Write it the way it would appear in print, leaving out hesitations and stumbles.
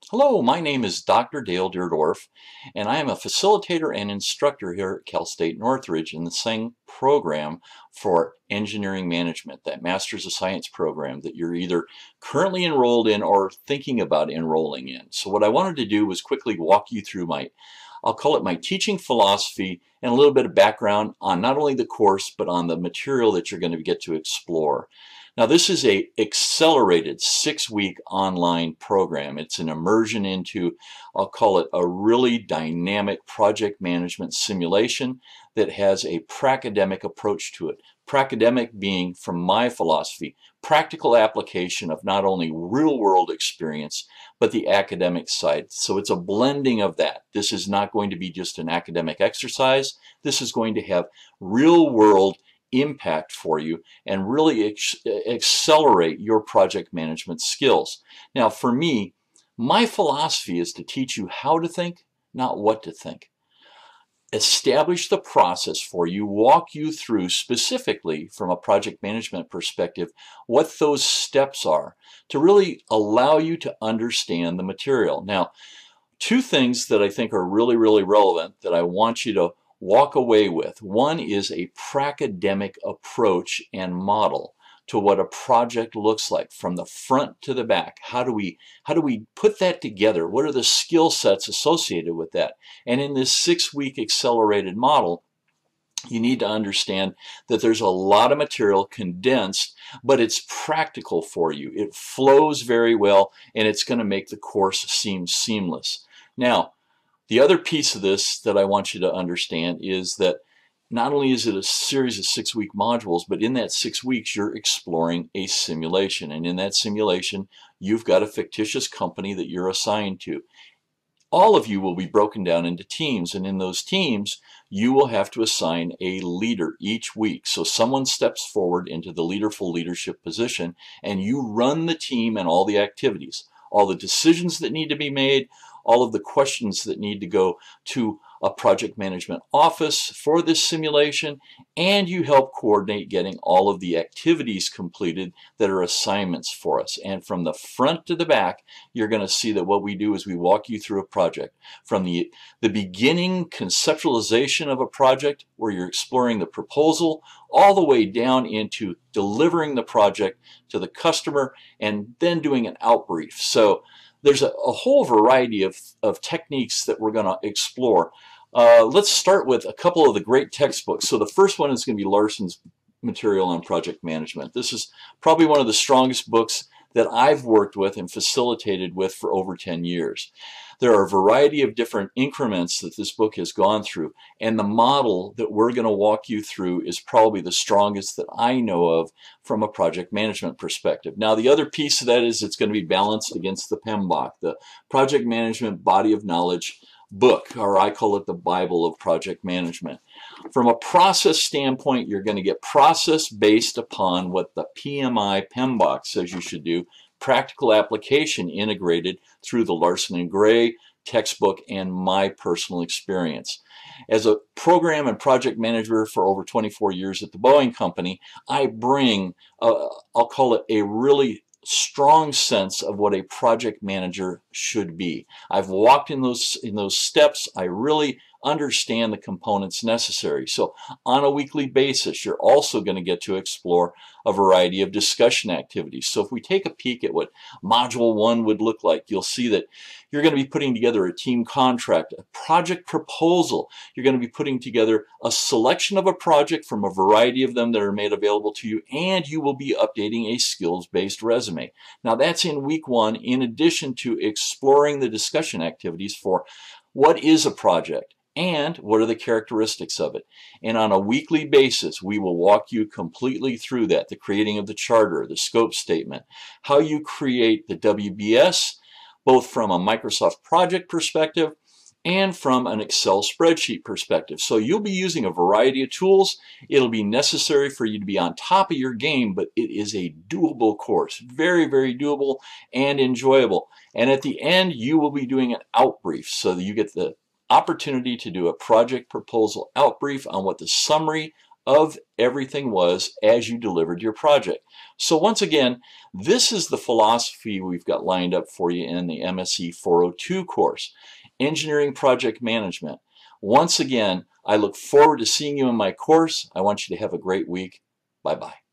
Hello, my name is Dr. Dale Deerdorf, and I am a facilitator and instructor here at Cal State Northridge in the same program for engineering management, that Masters of Science program that you're either currently enrolled in or thinking about enrolling in. So what I wanted to do was quickly walk you through I'll call it my teaching philosophy and a little bit of background on not only the course, but on the material that you're going to get to explore. Now, this is a accelerated 6-week online program. It's an immersion into, I'll call it a really dynamic project management simulation that has a pracademic approach to it. Pracademic being, from my philosophy, practical application of not only real-world experience, but the academic side. So it's a blending of that. This is not going to be just an academic exercise. This is going to have real-world impact for you and really accelerate your project management skills. Now, for me, my philosophy is to teach you how to think, not what to think. Establish the process for you, walk you through specifically from a project management perspective what those steps are to really allow you to understand the material. Now, two things that I think are really relevant that I want you to walk away with. One is a pracademic approach and model to what a project looks like from the front to the back. How do we put that together? What are the skill sets associated with that? And in this 6-week accelerated model, you need to understand that there's a lot of material condensed, but it's practical for you. It flows very well, and it's going to make the course seem seamless. Now, the other piece of this that I want you to understand is that not only is it a series of 6-week modules, but in that 6 weeks you're exploring a simulation. And in that simulation, you've got a fictitious company that you're assigned to. All of you will be broken down into teams, and in those teams, you will have to assign a leader each week. So someone steps forward into the leaderful leadership position, and you run the team and all the activities, all the decisions that need to be made, all of the questions that need to go to a project management office for this simulation, and you help coordinate getting all of the activities completed that are assignments for us. And from the front to the back, you're going to see that what we do is we walk you through a project. From the beginning conceptualization of a project, where you're exploring the proposal, all the way down into delivering the project to the customer and then doing an outbrief. So there's a whole variety of techniques that we're going to explore. Let's start with a couple of the great textbooks. So the first one is going to be Larson's material on project management. This is probably one of the strongest books that I've worked with and facilitated with for over 10 years. There are a variety of different increments that this book has gone through, and the model that we're going to walk you through is probably the strongest that I know of from a project management perspective. Now, the other piece of that is it's going to be balanced against the PMBOK, the Project Management Body of Knowledge book, or I call it the Bible of project management. From a process standpoint, you're going to get process based upon what the PMBOK says you should do, practical application integrated through the Larson and Gray textbook and my personal experience. As a program and project manager for over 24 years at the Boeing Company, I bring, I'll call it a really strong sense of what a project manager should be. I've walked in those steps. I really understand the components necessary. So on a weekly basis, you're also going to get to explore a variety of discussion activities. So if we take a peek at what Module 1 would look like, you'll see that you're going to be putting together a team contract, a project proposal. You're going to be putting together a selection of a project from a variety of them that are made available to you, and you will be updating a skills-based resume. Now that's in week 1, in addition to exploring the discussion activities for what is a project and what are the characteristics of it. And on a weekly basis, we will walk you completely through that, the creating of the charter, the scope statement, how you create the WBS, both from a Microsoft project perspective and from an Excel spreadsheet perspective. So you'll be using a variety of tools. It'll be necessary for you to be on top of your game, but it is a doable course. Very doable and enjoyable. And at the end, you will be doing an outbrief so that you get the opportunity to do a project proposal outbrief on what the summary of everything was as you delivered your project. So once again, this is the philosophy we've got lined up for you in the MSE 402 course, Engineering Project Management. Once again, I look forward to seeing you in my course. I want you to have a great week. Bye-bye.